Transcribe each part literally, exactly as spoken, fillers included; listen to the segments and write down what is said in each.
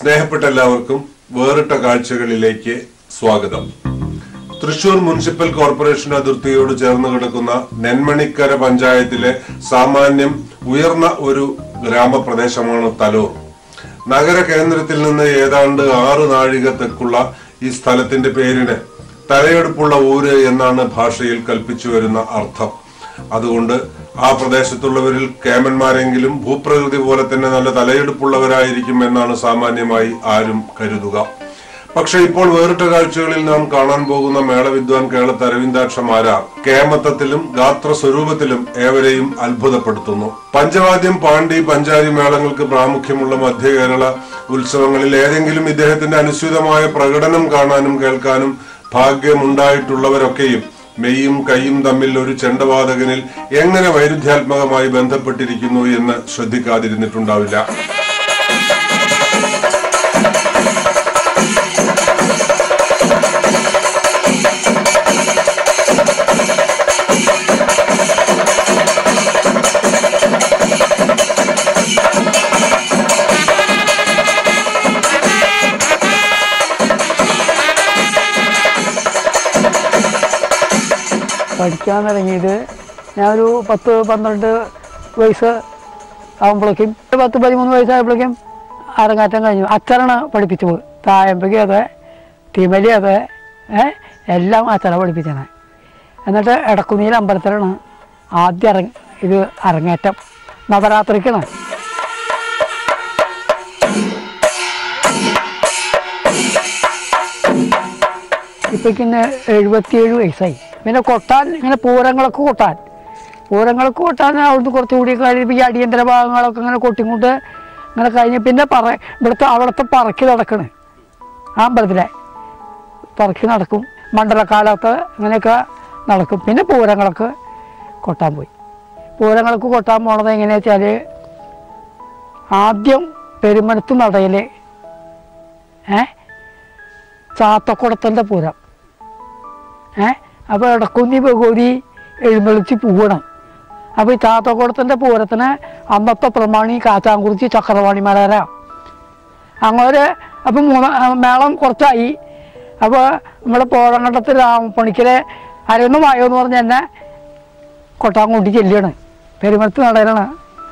സ്നേഹപ്പെട്ട എല്ലാവർക്കും വേറിട്ട കാഴ്ചകളിലേക്ക് സ്വാഗതം. തൃശൂർ മുനിസിപ്പൽ കോർപ്പറേഷൻ അതിർത്തിയോട് ചേർന്ന് കിടക്കുന്ന നെന്മണിക്കര പഞ്ചായത്തിലെ സാമാന്യം ഉയർന്ന ഒരു ഗ്രാമപ്രദേശമാണ് തലൂർ. നഗര കേന്ദ്രത്തിൽ നിന്ന് ഏതാണ്ട് ആറ് നാഴിക തെക്കുള്ള ഈ സ്ഥലത്തിന്റെ പേരിന് തലയെടുപ്പുള്ള ഊര് എന്നാണ് ഭാഷയിൽ കൽപ്പിച്ചു വരുന്ന അർത്ഥം. അതുകൊണ്ട് ആ പ്രദേശത്തുള്ളവരിൽ കേമന്മാരെങ്കിലും ഭൂപ്രകൃതി പോലെ തന്നെ നല്ല തലയെടുപ്പുള്ളവരായിരിക്കും എന്നാണ് സാമാന്യമായി ആരും കരുതുക. പക്ഷെ ഇപ്പോൾ വേറിട്ട കാഴ്ചകളിൽ നാം കാണാൻ പോകുന്ന മേളവിദ്വാൻ കേളത്ത് അരവിന്ദാക്ഷൻ മാരാർ കേമത്തത്തിലും ഗാത്ര സ്വരൂപത്തിലും ഏവരെയും അത്ഭുതപ്പെടുത്തുന്നു. പഞ്ചവാദ്യം, പാണ്ടി, പഞ്ചാരി മേളങ്ങൾക്ക് പ്രാമുഖ്യമുള്ള മധ്യ കേരള ഉത്സവങ്ങളിൽ ഏതെങ്കിലും ഇദ്ദേഹത്തിന്റെ അനുസ്യൂതമായ പ്രകടനം കാണാനും കേൾക്കാനും ഭാഗ്യമുണ്ടായിട്ടുള്ളവരൊക്കെയും മെയ്യും കൈയും തമ്മിൽ ഒരു ചെണ്ടവാദകനിൽ എങ്ങനെ വൈരുദ്ധ്യാത്മകമായി ബന്ധപ്പെട്ടിരിക്കുന്നു എന്ന് ശ്രദ്ധിക്കാതിരുന്നിട്ടുണ്ടാവില്ല. പഠിക്കാൻ തുടങ്ങിയത് ഞാനൊരു പത്ത് പന്ത്രണ്ട് വയസ്സ് ആകുമ്പോഴേക്കും പത്ത് പതിമൂന്ന് വയസ്സായപ്പോഴേക്കും അരങ്ങാറ്റം കഴിഞ്ഞു. അച്ഛനാണ് പഠിപ്പിച്ചത്. തായമ്പകി അതെ, തിമലി അതെ, എല്ലാം അച്ഛനെ പഠിപ്പിച്ചാണ്. എന്നിട്ട് എടക്കുന്നിയിൽ അമ്പലത്തിലാണ് ആദ്യം ഇറങ്ങി ഇത് അരങ്ങേറ്റം. നവരാത്രിക്കാണ്. ഇപ്പോഴേക്കിന്ന് എഴുപത്തിയേഴ് വയസ്സായി. പിന്നെ കൊട്ടാൻ ഇങ്ങനെ പൂരങ്ങളൊക്കെ കൊട്ടാൻ പൂരങ്ങളൊക്കെ കൊട്ടാൻ അവിടുന്ന് കുറച്ചുകൂടി കഴിയുമ്പോൾ ഈ അടിയന്തര ഭാഗങ്ങളൊക്കെ ഇങ്ങനെ കൊട്ടിക്കൊണ്ട് ഇങ്ങനെ കഴിഞ്ഞ് പിന്നെ പറ ഇവിടുത്തെ അവിടുത്തെ പറക്കി നടക്കണ്. ആ അമ്പലത്തിലെ പറക്കി നടക്കും. മണ്ഡലക്കാലത്ത് ഇങ്ങനെയൊക്കെ നടക്കും. പിന്നെ പൂരങ്ങളൊക്കെ കൊട്ടാൻ പോയി. പൂരങ്ങൾക്ക് കൊട്ടാൻ പോണത് എങ്ങനെയാ വെച്ചാൽ ആദ്യം പെരുമനത്ത് നടയിൽ ഏ ചാത്തക്കുടത്തിൻ്റെ പൂരം ഏ അപ്പോൾ ഇടക്കുന്നി ഭഗവതി എഴുന്നള്ളിച്ച് പോവണം. അപ്പോൾ ഈ ചാത്തക്കുടത്തിൻ്റെ പൂരത്തിന് അന്നത്തെ പ്രമാണി കാച്ചാങ്കുറിച്ചി ചക്രവാണിമാരാ അങ്ങനെ. അപ്പം മൂന്ന് മേളം കുറച്ചായി. അപ്പോൾ നമ്മുടെ പോഴങ്കണ്ടത്ത് രാമപ്പണിക്കരെ അരയൊന്ന് വായോ എന്ന് പറഞ്ഞ് എന്നെ കൊട്ടാങ്കൂട്ടി ചെല്ലിയാണ്. പെരുമത്ത് നടയിലാണ്.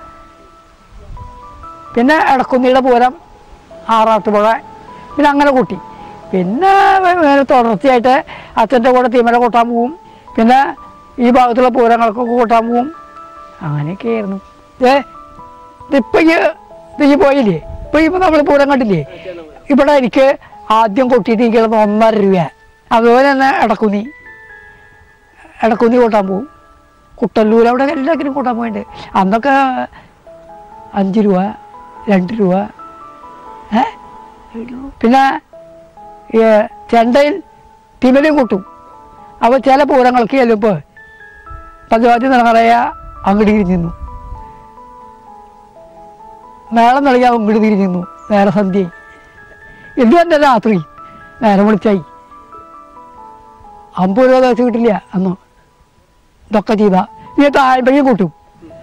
പിന്നെ ഇടക്കുന്നിയുടെ പൂരം ആറാട്ടുപുഴ പിന്നെ അങ്ങനെ കൂട്ടി. പിന്നെ തുടർച്ചയായിട്ട് അച്ഛൻ്റെ കൂടെ തിമല കൊട്ടാൻ പോവും. പിന്നെ ഈ ഭാഗത്തുള്ള പൂരങ്ങൾക്കൊക്കെ കൊട്ടാൻ പോവും. അങ്ങനെയൊക്കെയായിരുന്നു. ഏ ഇതിപ്പോൾ ഈ പോയില്ലേ, ഇപ്പോൾ ഇപ്പോൾ നമ്മൾ പൂരം കണ്ടില്ലേ, ഇവിടെ എനിക്ക് ആദ്യം കൊട്ടിയിട്ട് എനിക്കുള്ളത് ഒന്നര രൂപ. അതുപോലെ തന്നെ ഇടക്കുന്നി ഇടക്കുന്നി കൊട്ടാൻ പോവും. കുട്ടല്ലൂർ അവിടെ എല്ലാത്തിനും കൊട്ടാൻ പോയിട്ടുണ്ട്. അന്നൊക്കെ അഞ്ച് രൂപ രണ്ട് രൂപ. ഏ പിന്നെ ചെണ്ടയിൽ തിമലയും കൊട്ടും. അപ്പോൾ ചില പൂരങ്ങൾക്ക് ചെല്ലുമ്പോൾ പഞ്ചവാദ്യ നിറങ്ങറയ അങ്ങോട്ട് തിരിഞ്ഞു, മേളം നൽകിയാൽ അങ്ങോട്ട് തിരിഞ്ഞു. നേരെ സന്ധ്യ ഇത് തന്നെ രാത്രി നേരെ വിളിച്ചായി. അമ്പത് രൂപ തയ്ച്ച് കിട്ടില്ല അന്ന്. ഇതൊക്കെ ചെയ്താൽ നീ താഴ്പയും കൂട്ടും.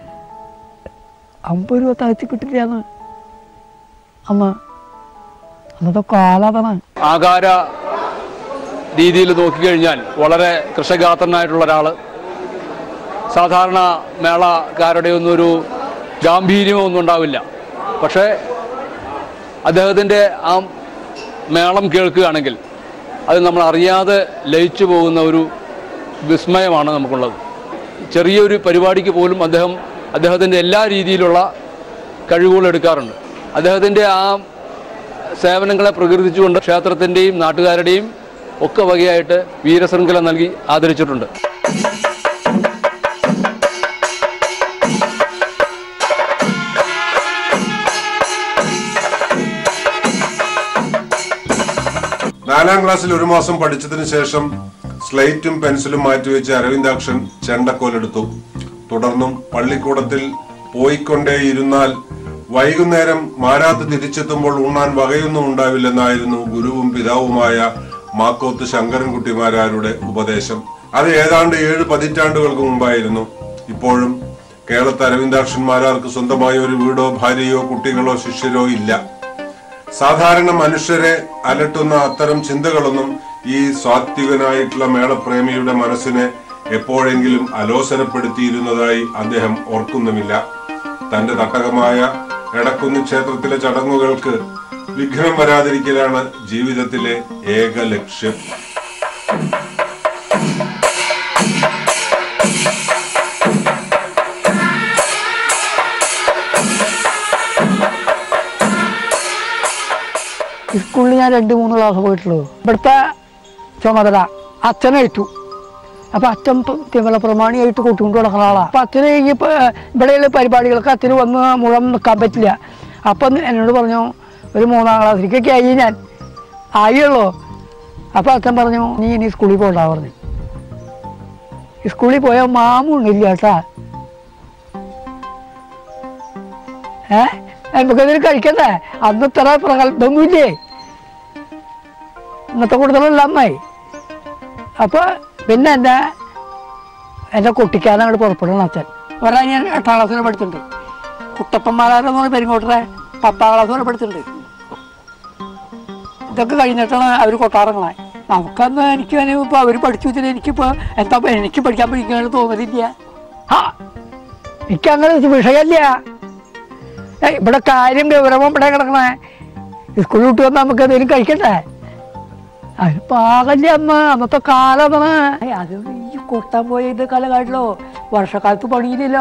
അമ്പത് രൂപ തയ്ച്ച് കിട്ടില്ല അന്ന്. അന്ന് അന്നത്തെ കാലാണ്. ആകാര രീതിയിൽ നോക്കിക്കഴിഞ്ഞാൽ വളരെ കൃഷഗാത്രനായിട്ടുള്ള ഒരാൾ. സാധാരണ മേളക്കാരുടെ ഒന്നും ഒരു ഗാംഭീര്യമോ ഒന്നും ഉണ്ടാവില്ല. പക്ഷേ അദ്ദേഹത്തിൻ്റെ ആ മേളം കേൾക്കുകയാണെങ്കിൽ അത് നമ്മൾ അറിയാതെ ലയിച്ചു പോകുന്ന ഒരു വിസ്മയമാണ് നമുക്കുള്ളത്. ചെറിയൊരു പരിപാടിക്ക് പോലും അദ്ദേഹം അദ്ദേഹത്തിൻ്റെ എല്ലാ രീതിയിലുള്ള കഴിവുകൾ എടുക്കാറുണ്ട്. അദ്ദേഹത്തിൻ്റെ ആ സേവനങ്ങളെ പ്രകീർത്തിച്ചുകൊണ്ട് ക്ഷേത്രത്തിൻ്റെയും നാട്ടുകാരുടെയും ഒക്കെ വകയായിട്ട് വീരശൃംഖല നൽകി ആദരിച്ചിട്ടുണ്ട്. നാലാം ക്ലാസ്സിൽ ഒരു മാസം പഠിച്ചതിന് ശേഷം സ്ലേറ്റും പെൻസിലും മാറ്റിവെച്ച് അരവിന്ദാക്ഷൻ ചെണ്ടക്കോലെടുത്തു. തുടർന്നും പള്ളിക്കൂടത്തിൽ പോയിക്കൊണ്ടേയിരുന്നാൽ വൈകുന്നേരം മാരാത്ത് തിരിച്ചെത്തുമ്പോൾ ഉണ്ണാൻ വകയൊന്നും ഉണ്ടാവില്ലെന്നായിരുന്നു ഗുരുവും പിതാവുമായ മാക്കോത്ത് ശങ്കരൻകുട്ടിമാരാരുടെ ഉപദേശം. അത് ഏതാണ്ട് ഏഴ് പതിറ്റാണ്ടുകൾക്ക് മുമ്പായിരുന്നു. ഇപ്പോഴും കേളത്ത് അരവിന്ദാക്ഷൻ മാരാർക്ക് സ്വന്തമായ ഒരു വീടോ ഭാര്യയോ കുട്ടികളോ ശിഷ്യരോ ഇല്ല. സാധാരണ മനുഷ്യരെ അലട്ടുന്ന അത്തരം ചിന്തകളൊന്നും ഈ സാത്വികനായിട്ടുള്ള മേളപ്രേമിയുടെ മനസ്സിനെ എപ്പോഴെങ്കിലും അലോസരപ്പെടുത്തിയിരുന്നതായി അദ്ദേഹം ഓർക്കുന്നുമില്ല. തന്റെ തട്ടകമായ എടക്കുന്ന് ക്ഷേത്രത്തിലെ ചടങ്ങുകൾക്ക് വിഘ്നം വരാതിരിക്കലാണ് ജീവിതത്തിലെ ഏക ലക്ഷ്യം. സ്കൂളിൽ ഞാൻ രണ്ട് മൂന്ന് ക്ലാസ് പോയിട്ടുള്ളൂ. ഇവിടുത്തെ ചുമതല അച്ഛനേറ്റു. അപ്പം അച്ഛൻ തിമല പ്രമാണിയായിട്ട് കൂട്ടുകൊണ്ട് നടക്കുന്ന ആളാണ്. അപ്പം അച്ഛന് ഈ ഇവിടെയുള്ള പരിപാടികൾക്ക് അച്ഛന് വന്ന് മുഴുവൻ നിൽക്കാൻ പറ്റില്ല. അപ്പം എന്നോട് പറഞ്ഞു, ഒരു മൂന്നാം ക്ലാസ്സിലേക്കൊക്കെ ആയി ഞാൻ ആയുള്ളൂ. അപ്പം അച്ഛൻ പറഞ്ഞു, നീ ഇനി സ്കൂളിൽ പോകണ്ടാ പറഞ്ഞു. സ്കൂളിൽ പോയാൽ മാമുണ്ടില്ല കേട്ടാ. ഏ നമുക്കതിന് കഴിക്കണ്ടേ? അന്ന് ഇത്ര പ്രഗത്ഭമൊന്നുമില്ലേ, ഇന്നത്തെ കൂടുതലുള്ള അമ്മായി. അപ്പോൾ പിന്നെ എൻ്റെ എൻ്റെ കുട്ടിക്കാരൻ അങ്ങോട്ട് പുറപ്പെടണം അച്ഛൻ. ഒരാൾ ഞാൻ എട്ടാം ക്ലാസ്സിൽ പഠിച്ചിട്ടുണ്ട്. കുട്ടപ്പന്മാരെന്ന് പറഞ്ഞ പെരുങ്ങോട്ടറെ പത്താം ക്ലാസ് വരെ പഠിച്ചിട്ടുണ്ട്. ഇതൊക്കെ കഴിഞ്ഞിട്ടാണ് അവർ കൊട്ടാറങ്ങളെ. നമുക്കന്ന് എനിക്ക് ഇപ്പോൾ അവർ പഠിച്ചു വെച്ചാൽ എനിക്കിപ്പോൾ എന്താ എനിക്ക് പഠിക്കാൻ പഠിക്കാനും തോന്നലില്ല. ആ എനിക്കങ്ങനെ വിഷയമല്ല. ഇവിടെ കാര്യം ഗൗരവം ഇവിടെ കിടക്കണേ. സ്കൂളിൽ വിട്ട് വന്നാൽ നമുക്ക് എന്തെങ്കിലും കഴിക്കണ്ടേ? അത് പാകല്ലേ അമ്മ, അന്നത്തെ കാലം അതാണ്. അത് ഈ കൊട്ടാൻ പോയ ഇത് കാലഘട്ടത്തിലോ വർഷക്കാലത്ത് പണിയില്ലല്ലോ.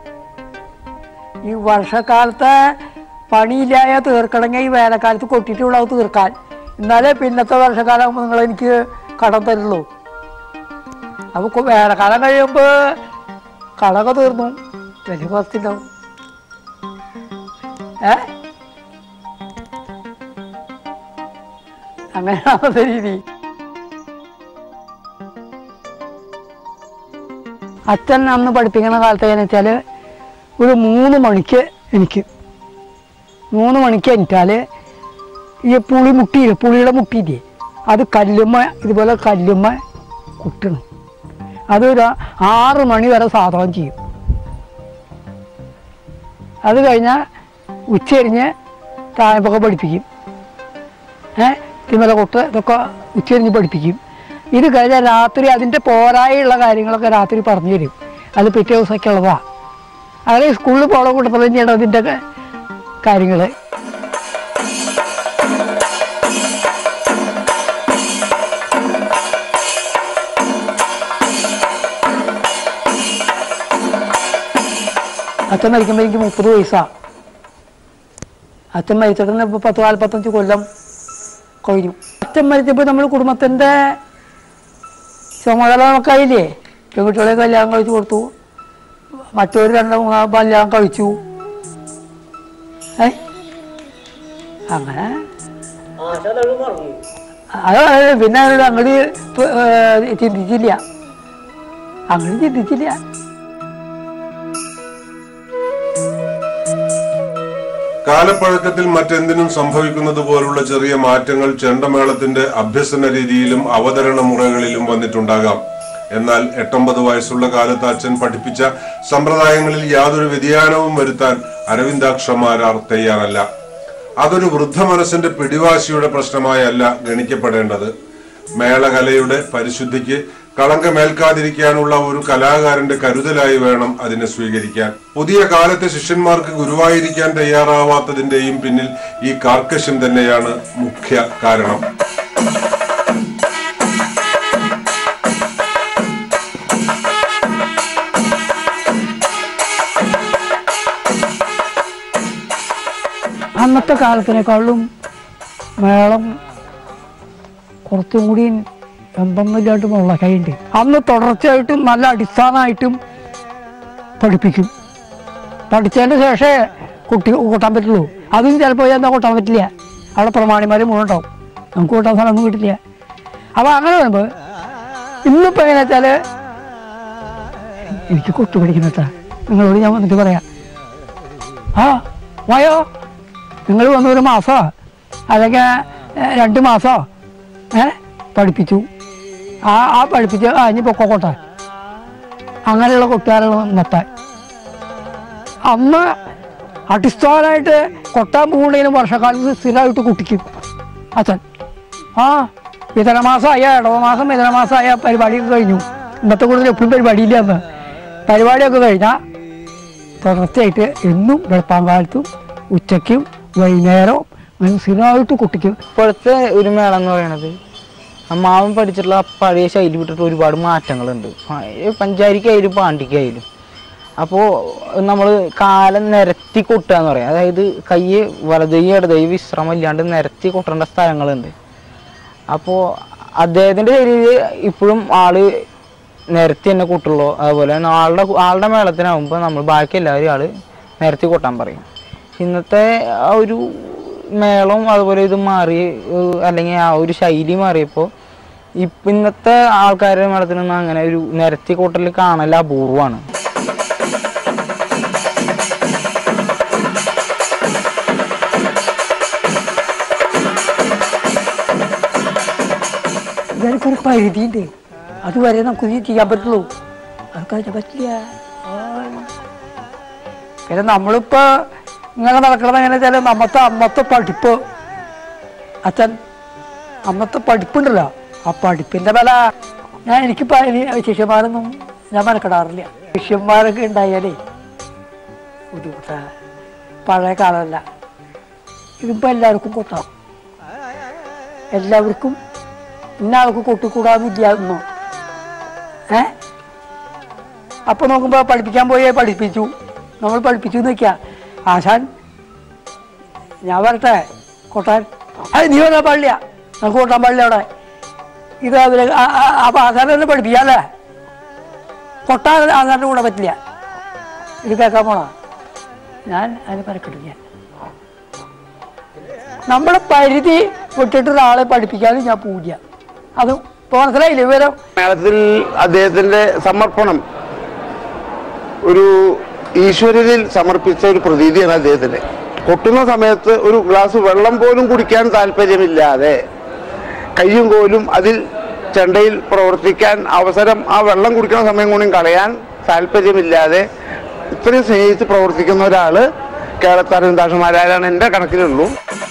ഈ വർഷക്കാലത്തെ പണിയില്ലായ തീർക്കണമെങ്കിൽ ഈ വേനൽക്കാലത്ത് കൊട്ടിട്ടുള്ളൂ തീർക്കാൻ. എന്നാലേ പിന്നത്തെ വർഷക്കാലമാകുമ്പോൾ നിങ്ങൾ എനിക്ക് കടം തരുള്ളൂ. അപ്പോൾ വേനൽക്കാലം കഴിയുമ്പോൾ കടമൊക്കെ തീർന്നു, വലിയ കുറച്ചുണ്ടാവും. ഏ അങ്ങനെയാണത്തെ രീതി. അച്ഛൻ അന്ന് പഠിപ്പിക്കുന്ന കാലത്ത് എന്നു വെച്ചാൽ ഒരു മൂന്ന് മണിക്ക് എനിക്ക് മൂന്ന് മണിക്ക് എനിച്ചാൽ ഈ പുളി മുട്ടിയില്ലേ, പുളിയുടെ മുട്ടിയില്ലേ, അത് കല്ലുമ്മ ഇതുപോലെ കല്ലുമ്മ കുട്ടണം. അതൊരു ആറ് മണി വരെ സാധകം ചെയ്യും. അത് കഴിഞ്ഞാൽ ഉച്ചരിഞ്ഞ് താഴെപ്പൊക്കെ പഠിപ്പിക്കും. ഏ തിമല കൊട്ട് ഇതൊക്കെ ഉച്ചരിഞ്ഞ് പഠിപ്പിക്കും. ഇത് കഴിഞ്ഞാൽ രാത്രി അതിൻ്റെ പോരായുള്ള കാര്യങ്ങളൊക്കെ രാത്രി പറഞ്ഞു തരും. അത് പിറ്റേ ദിവസമൊക്കെ ഉള്ളതാണ്. അങ്ങനെ സ്കൂളിൽ പോകണ കൂട്ടത്തിൽ തന്നെയാണ് അതിൻ്റെ കാര്യങ്ങൾ. അച്ഛൻ മരിക്കുമ്പോൾ എനിക്ക് മുപ്പത് വയസ്സാണ്. അച്ഛൻ മരിച്ചിട്ട് ഇപ്പോൾ പത്ത് നാൽപ്പത്തഞ്ച് കൊല്ലം കഴിഞ്ഞു. അച്ഛൻ മരിച്ചപ്പോൾ നമ്മൾ കുടുംബത്തിൻ്റെ ചുമതല നമുക്കായില്ലേ. പെൺകുട്ടികളെ കല്യാണം കഴിച്ചു കൊടുത്തു, മറ്റൊരു രണ്ട് മൂന്നാം കല്യാണം കഴിച്ചു. ഏ അങ്ങനെ അത് പിന്നെ അങ്ങോട്ട് ചിന്തിച്ചില്ല, അങ്ങനെ ചിന്തിച്ചില്ല. കാലപ്പഴക്കത്തിൽ മറ്റെന്തിനും സംഭവിക്കുന്നത് പോലുള്ള ചെറിയ മാറ്റങ്ങൾ ചെണ്ടമേളത്തിന്റെ അഭ്യസന രീതിയിലും അവതരണ മുറകളിലും വന്നിട്ടുണ്ടാകാം. എന്നാൽ എട്ടൊമ്പത് വയസ്സുള്ള കാലത്ത് അച്ഛൻ പഠിപ്പിച്ച സമ്പ്രദായങ്ങളിൽ യാതൊരു വ്യതിയാനവും വരുത്താൻ അരവിന്ദാക്ഷ മാരാർ തയ്യാറല്ല. അതൊരു വൃദ്ധ മനസ്സിന്റെ പിടിവാശിയുടെ പ്രശ്നമായല്ല ഗണിക്കപ്പെടേണ്ടത്. മേളകലയുടെ പരിശുദ്ധിക്ക് കളങ്കമേൽക്കാതിരിക്കാനുള്ള ഒരു കലാകാരന്റെ കരുതലായി വേണം അതിനെ സ്വീകരിക്കാൻ. പുതിയ കാലത്തെ ശിഷ്യന്മാർക്ക് ഗുരുവായിരിക്കാൻ തയ്യാറാവാത്തതിന്റെയും പിന്നിൽ ഈ കാർക്കശ്യം തന്നെയാണ് മുഖ്യ കാരണം. അന്നത്തെ കാലത്തിനേക്കാളും മേളം കുറച്ചും കൂടി എന്തെന്നില്ലായിട്ടും ഉള്ള കൈയുണ്ട്. അന്ന് തുടർച്ചയായിട്ടും നല്ല അടിസ്ഥാനമായിട്ടും പഠിപ്പിക്കും. പഠിച്ചതിന് ശേഷമേ കുട്ടി കൂട്ടാൻ പറ്റുള്ളൂ. അതും ചിലപ്പോൾ എന്താ കൂട്ടാൻ പറ്റില്ല, അവിടെ പ്രമാണിമാർ മുഴുവൻ ഉണ്ടാവും, നമുക്ക് കൂട്ടാൻ സ്ഥലമൊന്നും കിട്ടില്ല. അപ്പോൾ അങ്ങനെ വരുമ്പോൾ ഇന്നിപ്പോൾ എങ്ങനെ വെച്ചാൽ എനിക്ക് കൊട്ടു പഠിക്കുന്നതാ. നിങ്ങളോട് ഞാൻ വന്നിട്ട് പറയാം, ആ വായോ നിങ്ങൾ വന്ന് ഒരു മാസമോ അല്ലെങ്കിൽ രണ്ട് മാസമോ ഏ പഠിപ്പിച്ചു. ആ ആ പഠിപ്പിച്ച് ആ ഇനി പൊക്കോട്ടെ, അങ്ങനെയുള്ള കൊട്ടുകാരാണ് ഇന്നത്തെ. അന്ന് അടിസ്ഥാനമായിട്ട് കൊട്ടാൻ പോകുന്നതിനും വർഷക്കാലത്ത് സ്ഥിരമായിട്ട് കുട്ടിക്കും അച്ഛൻ. ആ മിഥുനമാസമായ ഇടവമാസം മിഥുനമാസമായ പരിപാടിയൊക്കെ കഴിഞ്ഞു. ഇന്നത്തെ കൂടുതൽ എപ്പോഴും പരിപാടിയില്ല. അന്ന് പരിപാടിയൊക്കെ കഴിഞ്ഞാൽ തുടർച്ചയായിട്ട് എന്നും വെളുപ്പാങ്കാലത്തും ഉച്ചയ്ക്കും വൈകുന്നേരവും അങ്ങനെ സ്ഥിരമായിട്ട് കുട്ടിക്കും. ഇപ്പോഴത്തെ ഒരു മേള എന്ന് പറയുന്നത് അമ്മാവൻ പഠിച്ചിട്ടുള്ള പഴയ ശൈലി വിട്ടിട്ട് ഒരുപാട് മാറ്റങ്ങളുണ്ട്. പഞ്ചാരിക്കായാലും പാണ്ടിക്കായാലും. അപ്പോൾ നമ്മൾ കാലം നിരത്തി കൊട്ടുക എന്ന് പറയാം. അതായത് കൈ വലതൈ ഇടതൈ വിശ്രമം ഇല്ലാണ്ട് നിരത്തി കൊട്ടേണ്ട സ്ഥലങ്ങളുണ്ട്. അപ്പോൾ അദ്ദേഹത്തിൻ്റെ ശൈലിയിൽ ഇപ്പോഴും ആള് നിരത്തി തന്നെ കൊട്ടുള്ളൂ. അതുപോലെ ആളുടെ ആളുടെ മേളത്തിനാകുമ്പോൾ നമ്മൾ ബാക്കി എല്ലാവരും ആൾ നിരത്തി കൊട്ടാൻ പറയും. ഇന്നത്തെ ആ ഒരു മേളം അതുപോലെ ഇത് മാറി, അല്ലെങ്കിൽ ആ ഒരു ശൈലി മാറിയപ്പോൾ ഇപ്പം ഇന്നത്തെ ആൾക്കാരുടെ മേളത്തിനൊന്നും അങ്ങനെ ഒരു നിരത്തി കൊട്ടൽ കാണൽ അപൂർവമാണ്. ഇതിനൊരു പരിധിയുണ്ട്. അതുവരെ നമുക്ക് ഇത് ചെയ്യാൻ പറ്റുള്ളൂ. അത് കഴിഞ്ഞാൽ പറ്റില്ല. പിന്നെ നമ്മളിപ്പോൾ ഇങ്ങനെ നടക്കുന്നത് എങ്ങനെ വെച്ചാൽ നമ്മത്തെ അന്നത്തെ പഠിപ്പ് അച്ഛൻ അന്നത്തെ പഠിപ്പുണ്ടല്ലോ, ആ പഠിപ്പിൻ്റെ വില ഞാൻ എനിക്കിപ്പോൾ ശിഷ്യന്മാരൊന്നും ഞാൻ മനക്കെടാറില്ല. ശിഷ്യന്മാരൊക്കെ ഉണ്ടായാലേ ബുദ്ധിമുട്ടാണ്. പഴയ കാലമല്ല. ഇതിപ്പോൾ എല്ലാവർക്കും കൊട്ടാം. എല്ലാവർക്കും ഇന്ന ആൾക്ക് കൊട്ടിക്കൂടാന്നില്ല ഒന്നും. ഏ അപ്പോൾ നോക്കുമ്പോൾ പഠിപ്പിക്കാൻ പോയി പഠിപ്പിച്ചു, നമ്മൾ പഠിപ്പിച്ചു എന്ന് വയ്ക്കുക. ആശാൻ ഞാൻ വരട്ടെ കൊട്ടാൻ, അത് നീ വരാൻ പാടില്ല, നമുക്ക് കൊട്ടാൻ പാടില്ല അവിടെ. ഇത് അതിൽ അപ്പോൾ ആശാനെ തന്നെ പഠിപ്പിക്കാല്ലേ, കൊട്ടാൻ ആശാൻ്റെ കൂടെ പറ്റില്ല. ഇത് കേൾക്കാൻ പോണ ഞാൻ അതിന് പരക്കെട്ടില്ല. നമ്മുടെ പരിധി വിട്ടിട്ടൊരാളെ പഠിപ്പിക്കാനും ഞാൻ പോവില്ല. അത് ഇപ്പോൾ മനസ്സിലായില്ലേ വിവരം? മേളത്തിൽ അദ്ദേഹത്തിൻ്റെ സമർപ്പണം ഒരു ഈശ്വരനിൽ സമർപ്പിച്ച ഒരു പ്രതീതിയാണ് അദ്ദേഹത്തിന്. കൊട്ടുന്ന സമയത്ത് ഒരു ഗ്ലാസ് വെള്ളം പോലും കുടിക്കാൻ താല്പര്യമില്ലാതെ കയ്യും കോലും അതിൽ ചെണ്ടയിൽ പ്രവർത്തിക്കാൻ അവസരം, ആ വെള്ളം കുടിക്കുന്ന സമയം കൊണ്ടും കളയാൻ താല്പര്യമില്ലാതെ ഇത്രയും സ്നേഹിച്ച് പ്രവർത്തിക്കുന്ന ഒരാൾ കേളത്ത് അരവിന്ദാക്ഷൻ മാരാരാണ് എൻ്റെ കണക്കിലുള്ളൂ.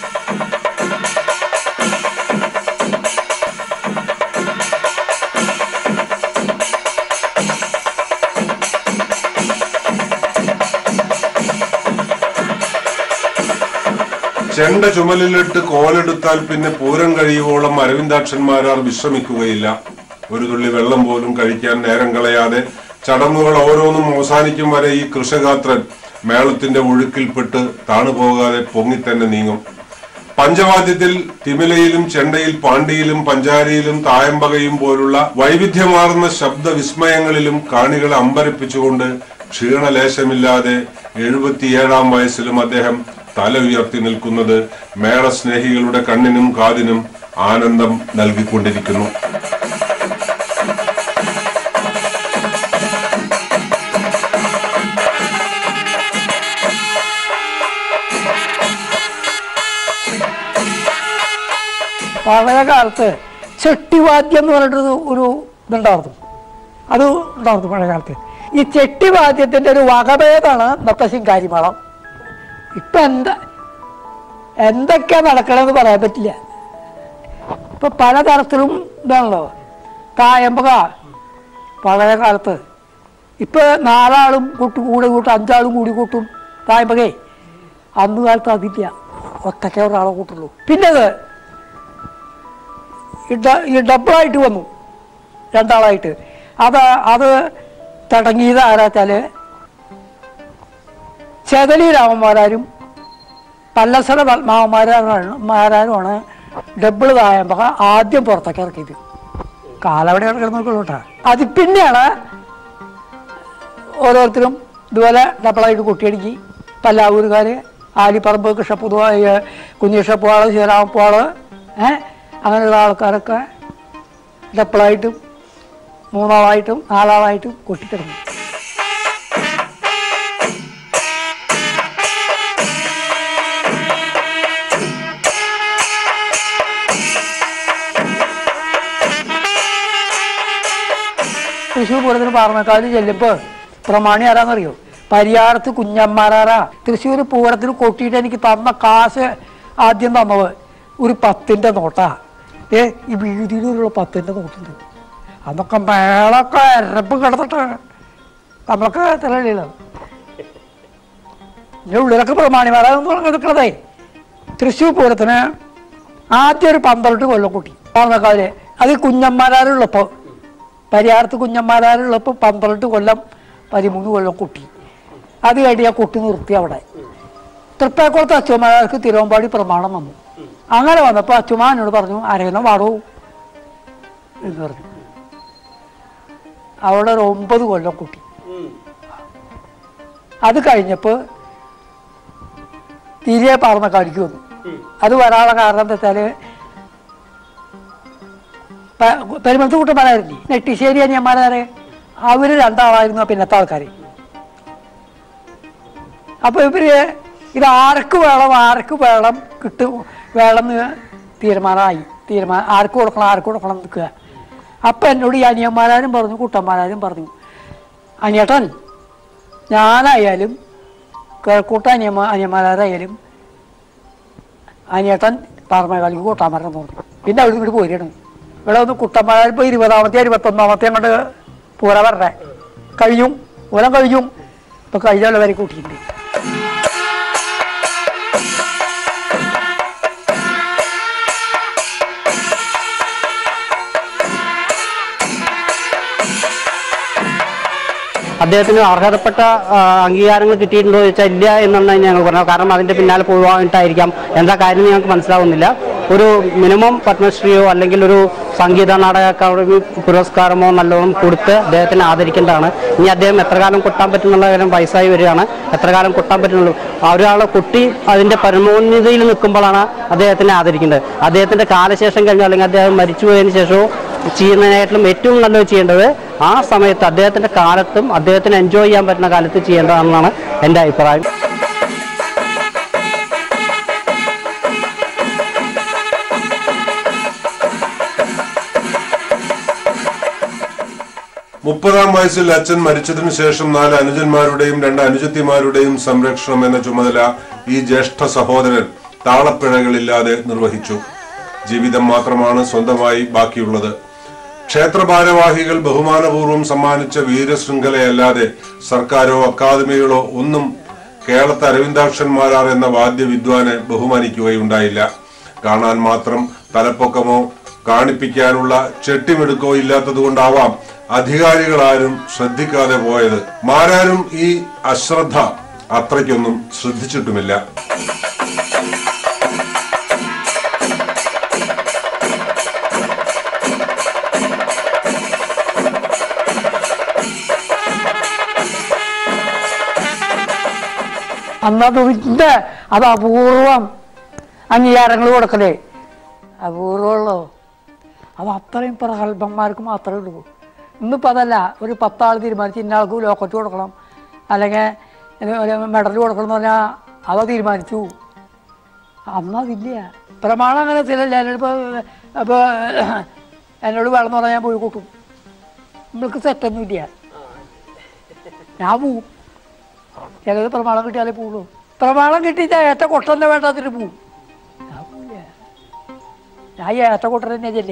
ചെണ്ട ചുമലിലിട്ട് കോലെടുത്താൽ പിന്നെ പൂരം കഴിയുവോളം അരവിന്ദാക്ഷൻ മാരാർ വിശ്രമിക്കുകയില്ല. ഒരു തുള്ളി വെള്ളം പോലും കഴിക്കാൻ നേരം കളയാതെ ചടങ്ങുകൾ ഓരോന്നും അവസാനിക്കും വരെ ഈ കൃഷഗാത്രൻ മേളത്തിന്റെ ഒഴുക്കിൽപ്പെട്ട് താണുപോകാതെ പൊങ്ങിത്തന്നെ നീങ്ങും. പഞ്ചവാദ്യത്തിൽ തിമിലയിലും ചെണ്ടയിൽ പാണ്ടിയിലും പഞ്ചാരിയിലും തായമ്പകയും പോലുള്ള വൈവിധ്യമാർന്ന ശബ്ദ വിസ്മയങ്ങളിലും കാണികളെ അമ്പരപ്പിച്ചുകൊണ്ട് ക്ഷീണലേശമില്ലാതെ എഴുപത്തിയേഴാം വയസ്സിലും അദ്ദേഹം തല ഉയർത്തി നിൽക്കുന്നത് മേളസ്നേഹികളുടെ കണ്ണിനും കാതിനും ആനന്ദം നൽകിക്കൊണ്ടിരിക്കുന്നു. പഴയ കാലത്ത് ചെട്ടിവാദ്യം എന്ന് പറഞ്ഞിട്ട് ഒരു ഇതുണ്ടായിരുന്നു. അത് ഉണ്ടായിരുന്നു പഴയ കാലത്ത്. ഈ ചെട്ടിവാദ്യത്തിൻ്റെ ഒരു വകഭേദമാണ് ഇന്നത്തെ ശിങ്കാരിമേളം. ഇപ്പം എന്താ എന്തൊക്കെയാണ് നടക്കണമെന്ന് പറയാൻ പറ്റില്ല. ഇപ്പം പലതരത്തിലും ഇതാണല്ലോ. തായമ്പക പഴയ കാലത്ത് ഇപ്പം നാലാളും കൂട്ടി കൂടെ കൂട്ടും, അഞ്ചാളും കൂടി കൂട്ടും തായമ്പകേ. അന്ന് കാലത്ത് അതില്ല, ഒറ്റയ്ക്ക് ഒരാളെ കൂട്ടുള്ളൂ. പിന്നെ അത് ഈ ഡബിളായിട്ട് വന്നു, രണ്ടാളായിട്ട്. അത് അത് തുടങ്ങിയത് ആരാച്ചാൽ ചെതലി രാമന്മാരും പല്ലസര പത്മാവന്മാരാണ് മാരാരുമാണ് ഡബിൾ തായമ്പക ആദ്യം പുറത്തേക്ക് ഇറക്കിയത്. കാലവിടെ കിടന്നോക്കുള്ളൂ കേട്ടോ. അത് പിന്നെയാണ് ഓരോരുത്തരും ഇതുപോലെ ഡബിളായിട്ട് കുട്ടിയടിക്ക്. പല്ലാവൂരുകാർ, ആലിപ്പറമ്പ് കൃഷ്ണപ്പുതുവ, കുഞ്ഞിഷപ്പുവാള്, ശിവരാമപ്പുവാള്, ഏഹ് അങ്ങനെയുള്ള ആൾക്കാരൊക്കെ ഡബിളായിട്ടും മൂന്നാളായിട്ടും നാലാളായിട്ടും കൊട്ടിത്തിറങ്ങി. തൃശ്ശൂർ പൂരത്തിന് പാറമേക്കാവിൽ ചെല്ലുമ്പോൾ പ്രമാണി ആരാന്നറിയോ? പരിയാരത്ത് കുഞ്ഞന്മാരാരാ തൃശ്ശൂർ പൂരത്തിന് കൊട്ടിയിട്ട് എനിക്ക് തന്ന കാശ് ആദ്യം തന്നത് ഒരു പത്തിൻ്റെ നോട്ടാ. ഏ ഈ വീതിയിലുള്ള പത്തിൻ്റെ നോട്ടുണ്ട്. അന്നൊക്കെ മേളൊക്കെ എരപ്പ് കിടന്നിട്ട് നമ്മളൊക്കെ തരലില്ല. എൻ്റെ ഉള്ളിലൊക്കെ പ്രമാണിമാരാന്ന് നിൽക്കണതേ. തൃശ്ശൂർ പൂരത്തിന് ആദ്യം ഒരു പന്ത്രണ്ട് കൊല്ലം കൂട്ടി പറഞ്ഞക്കാല്. അത് കുഞ്ഞന്മാരാരുള്ളപ്പോൾ പരിയാരത്ത് കുഞ്ഞന്മാരാരുള്ളപ്പോൾ പന്ത്രണ്ട് കൊല്ലം പതിമൂന്ന് കൊല്ലം കൂട്ടി. അത് കഴിഞ്ഞ് ഞാൻ കുട്ടി നിർത്തി അവിടെ. തൃപ്പേക്കുളത്ത് അച്ഛന്മാർക്ക് തിരുവമ്പാടി പ്രമാണം വന്നു. അങ്ങനെ വന്നപ്പോൾ അച്ഛമ്മ എന്നോട് പറഞ്ഞു അരയണം വാടോ എന്ന് പറഞ്ഞു. അവിടെ ഒരു ഒമ്പത് കൊല്ലം കൂട്ടി. അത് കഴിഞ്ഞപ്പോൾ തിരികെ പാർന്നക്കാടിക്ക് വന്നു. അത് വരാനുള്ള കാരണം എന്താ വെച്ചാൽ പെരുമലത്ത് കൂട്ടന്മാരായിരുന്നേ നെട്ടിശ്ശേരി അനിയന്മാരെ അവർ രണ്ടാളായിരുന്നു പിന്നത്തെ ആൾക്കാർ. അപ്പോൾ ഇവര് ഇത് ആർക്ക് വേണം ആർക്ക് വേണം കിട്ടും വേണം എന്ന് തീരുമാനമായി. തീരുമാനം ആർക്ക് കൊടുക്കണം ആർക്ക് കൊടുക്കണം നിൽക്കുക. അപ്പം എന്നോട് ഈ അനിയന്മാരും പറഞ്ഞു കുട്ടന്മാരും പറഞ്ഞു അനിയേട്ടൻ ഞാനായാലും കിഴക്കൂട്ട അനിയന്മാ അനിയന്മാരായാലും അനിയേട്ടൻ പാർമകാലിക്ക് കൂട്ടാന്മാരെന്ന് പറഞ്ഞു. പിന്നെ അവിടെ ഇങ്ങോട്ട് പോരുകയാണ്. ഇവിടെ ഒന്ന് കുട്ടന്മാരും ഇപ്പോൾ ഇരുപതാമത്തെ ഇരുപത്തൊന്നാമത്തെ അങ്ങോട്ട് പൂര വരണേ കഴിഞ്ഞു. പൂരം കഴിഞ്ഞു. ഇപ്പോൾ കഴിഞ്ഞുള്ള വരെ കൂട്ടിയിട്ടുണ്ട്. അദ്ദേഹത്തിന് അർഹതപ്പെട്ട അംഗീകാരങ്ങൾ കിട്ടിയിട്ടുണ്ടോ ചോദിച്ചാൽ ഇല്ല എന്നാണ് ഞങ്ങൾ പറഞ്ഞത്. കാരണം അതിൻ്റെ പിന്നാലെ പോകാനായിട്ടായിരിക്കാം. എന്താ കാര്യം ഞങ്ങൾക്ക് മനസ്സിലാവുന്നില്ല. ഒരു മിനിമം പത്മശ്രീയോ അല്ലെങ്കിൽ ഒരു സംഗീത നാടക അക്കാദമി പുരസ്കാരമോ നല്ലോണം കൊടുത്ത് അദ്ദേഹത്തിനെ ആദരിക്കേണ്ടതാണ്. ഇനി അദ്ദേഹം എത്ര കാലം കൊട്ടാൻ പറ്റുന്നുള്ള കാര്യം വയസ്സായി വരികയാണ്. എത്ര കാലം കൊട്ടാൻ പറ്റുന്നുള്ളൂ. ഒരാളെ കുട്ടി അതിൻ്റെ പരമോന്നതിയിൽ നിൽക്കുമ്പോഴാണ് അദ്ദേഹത്തിനെ ആദരിക്കേണ്ടത്. അദ്ദേഹത്തിൻ്റെ കാലശേഷം കഴിഞ്ഞോ അല്ലെങ്കിൽ അദ്ദേഹം മരിച്ചു പോയതിനു ശേഷമോ ചെയ്യുന്നതിനായിട്ടും ഏറ്റവും നല്ലത് ചെയ്യേണ്ടത് ആ സമയത്ത് അദ്ദേഹത്തിൻ്റെ കാലത്തും അദ്ദേഹത്തിന് എൻജോയ് ചെയ്യാൻ പറ്റുന്ന കാലത്ത് ചെയ്യേണ്ടതാണെന്നാണ് എൻ്റെ അഭിപ്രായം. മുപ്പതാം വയസ്സിൽ അച്ഛൻ മരിച്ചതിനു ശേഷം നാല് അനുജന്മാരുടെയും രണ്ട് അനുജത്തിമാരുടെയും സംരക്ഷണം എന്ന ചുമതല ഈ ജ്യേഷ്ഠ സഹോദരൻ താളപ്പിഴകളില്ലാതെ നിർവഹിച്ചു. ജീവിതം മാത്രമാണ് സ്വന്തമായി ബാക്കിയുള്ളത്. ക്ഷേത്ര ഭാരവാഹികൾ ബഹുമാനപൂർവ്വം സമ്മാനിച്ച വീരശൃംഖലയല്ലാതെ സർക്കാരോ അക്കാദമികളോ ഒന്നും കേളത്ത് അരവിന്ദാക്ഷൻ മാരാർ എന്ന വാദ്യവിദ്വാനെ ബഹുമാനിക്കുകയുണ്ടായില്ല. കാണാൻ മാത്രം തലപ്പൊക്കമോ കാണിപ്പിക്കാനുള്ള ചെട്ടിമെടുക്കോ ഇല്ലാത്തതുകൊണ്ടാവാം അധികാരികളാരും ശ്രദ്ധിക്കാതെ പോയത്. മാരാരും ഈ അശ്രദ്ധ അത്രയ്ക്കൊന്നും ശ്രദ്ധിച്ചിട്ടുമില്ല. അന്നതിൻ്റെ അത് അപൂർവം അംഗീകാരങ്ങൾ കൊടുക്കലേ അപൂർവമുള്ളൂ. അത് അത്രയും പ്രഗത്ഭന്മാർക്ക് മാത്രമേ ഉള്ളൂ. ഇന്നിപ്പോൾ അതല്ല. ഒരു പത്താൾ തീരുമാനിച്ച് ഇന്നയാൾക്ക് ലോക്കറ്റ് കൊടുക്കണം അല്ലെങ്കിൽ മെഡൽ കൊടുക്കണം എന്ന് പറഞ്ഞാൽ അവ തീരുമാനിച്ചു. അന്നതില്ല. പ്രമാണം അങ്ങനെ ചിലല്ല. എന്നോടിപ്പോൾ അപ്പോൾ എന്നോട് വേണമെന്ന് പറഞ്ഞാൽ ഞാൻ പോയി കൂട്ടും. നമ്മൾക്ക് സെറ്റൊന്നും ഇല്ല. ഞാൻ പോവും. ചിലത് പ്രമാണം കിട്ടിയാലേ പോവുള്ളൂ. പ്രമാണം കിട്ടിയിട്ട് ഏറ്റ കൊട്ടന്നെ വേണ്ടതിന് പോവും. ഞാൻ പോവില്ല. ഞാൻ ഏറ്റ കൊട്ടൻ തന്നെ ചെല്ല.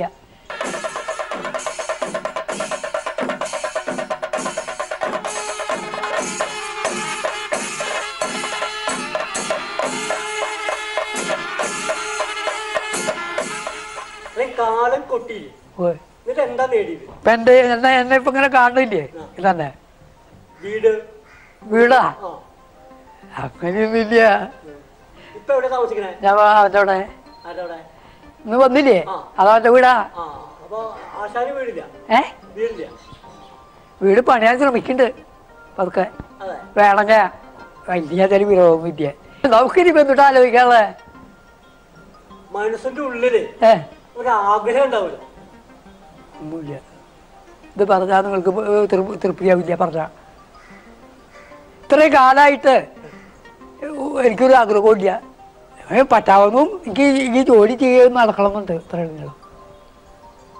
കാലം കൊട്ടിയില്ലേ എന്താ നേടിയത്? ഇപ്പൊ എന്റെ എന്നെ എന്നെ ഇപ്പൊ ഇങ്ങനെ കാണുന്നില്ലേ ഇതന്നെ വീട് വീടാ അങ്ങനെയൊന്നുമില്ല. ഇപ്പൊ എവിടെ താമസിക്കണേ? ഞാൻ അവൻ്റെ അവിടെ ഇന്ന് വന്നില്ലേ? അതവൻ്റെ വീടാ. ഏ വീട് പണിയാൻ ശ്രമിക്കുന്നുണ്ട് പതുക്കെ. വേണമെങ്കിൽ വലിയ ചില വിരോധമില്ല. നമുക്കിനി ബന്ധുട്ട് ആലോചിക്കാനുള്ളേ മനസ്സിന്റെ ഉള്ളില് ഒരാഗ്രഹം ഉണ്ടാവില്ല. ഒന്നുമില്ല. ഇത് പറഞ്ഞാൽ നിങ്ങൾക്ക് തൃപ്തിയാവില്ല. പറഞ്ഞ ഇത്രയും കാലമായിട്ട് എനിക്കൊരു ആഗ്രഹമില്ല. പറ്റാവുന്നതും എനിക്ക് ഈ ജോലി ചെയ്യാൻ നടക്കണമെന്നുണ്ട്. ഇത്രയും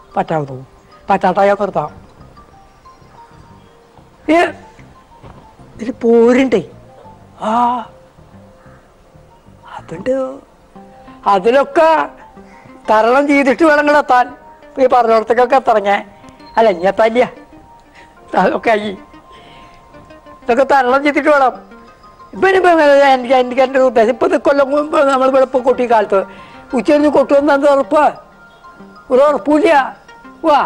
പറ്റാവുന്നതും പറ്റാത്ത ഞാൻ നിർത്താം. ഇതിൽ പോരുണ്ടേ. ആ അതുണ്ട്. അതിലൊക്കെ തരണം ചെയ്തിട്ട് വേണം നിങ്ങൾ എത്താൻ. ഈ പറഞ്ഞിടത്തേക്കൊക്കെ എത്തിറങ്ങേ. അല്ല ഇനി എത്താല്ല, അതൊക്കെ ആയി. ഇതൊക്കെ തരണം ചെയ്തിട്ട് വേണം. ഇപ്പം ഇനിയിപ്പോൾ എനിക്ക് എനിക്ക് എൻ്റെ ഒരു ഉദ്ദേശം ഇപ്പം കൊല്ലം മുമ്പ് നമ്മൾ വെളുപ്പം കൊട്ടി കാലത്ത് ഉച്ചരിഞ്ഞ് കൊട്ടുവന്ന് എന്താ ഉറപ്പ്? ഒരു ഉറപ്പില്ല. വാ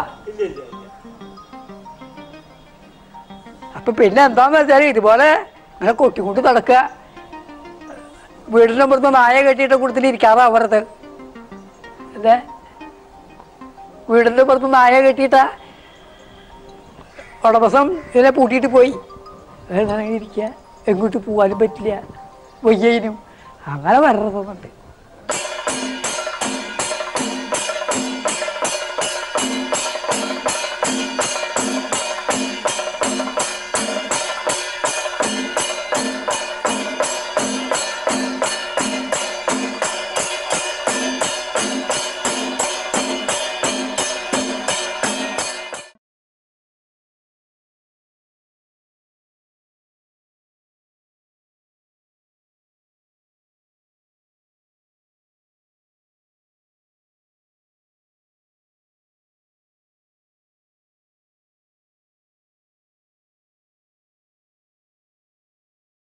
അപ്പം പിന്നെ എന്താണെന്ന് വെച്ചാൽ ഇതുപോലെ ഇങ്ങനെ കൊട്ടിക്കൊണ്ട് നടക്കുക. വീടിൻ്റെ പുറത്ത് നായ കെട്ടിയിട്ട് കൂടുതൽ ഇരിക്കാറാ അവരത്. അല്ലേ, വീടിൻ്റെ പുറത്ത് നായ കെട്ടിയിട്ടാ ഉടമസം ഇതിനെ പൂട്ടിയിട്ട് പോയി. അങ്ങനെ ഇരിക്കുക, എങ്ങോട്ട് പോകാനും പറ്റില്ല, വയ്യനും അങ്ങനെ വരണമെന്നുണ്ട്.